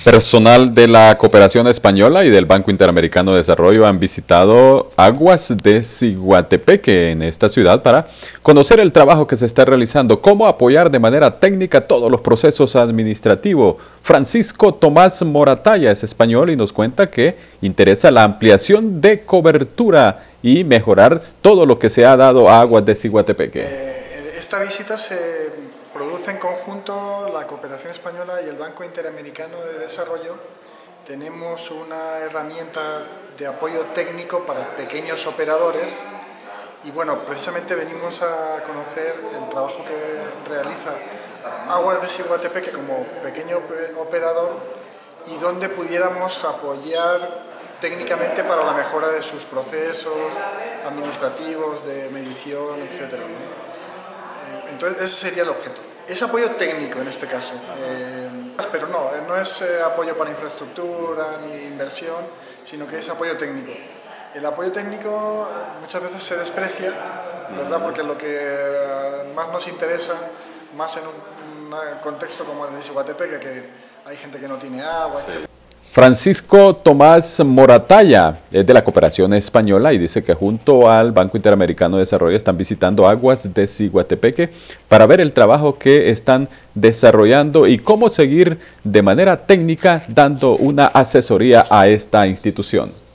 Personal de la Cooperación Española y del Banco Interamericano de Desarrollo han visitado aguas de Ciguatepeque en esta ciudad para conocer el trabajo que se está realizando, cómo apoyar de manera técnica todos los procesos administrativos. Francisco Tomás Moratalla es español y nos cuenta que interesa la ampliación de cobertura y mejorar todo lo que se ha dado a aguas de Ciguatepeque. Esta visita se produce en conjunto la Cooperación Española y el Banco Interamericano de Desarrollo. Tenemos una herramienta de apoyo técnico para pequeños operadores y bueno, precisamente venimos a conocer el trabajo que realiza Aguas de Ciguatepeque como pequeño operador y donde pudiéramos apoyar técnicamente para la mejora de sus procesos administrativos, de medición, etcétera, ¿no? Entonces ese sería el objeto. Es apoyo técnico en este caso, pero no es apoyo para infraestructura ni inversión, sino que es apoyo técnico. El apoyo técnico muchas veces se desprecia, ¿verdad? Porque lo que más nos interesa, más en un contexto como el de Ciguatepeque, que hay gente que no tiene agua, etc. Francisco Tomás Moratalla es de la Cooperación Española y dice que junto al Banco Interamericano de Desarrollo están visitando aguas de Ciguatepeque para ver el trabajo que están desarrollando y cómo seguir de manera técnica dando una asesoría a esta institución.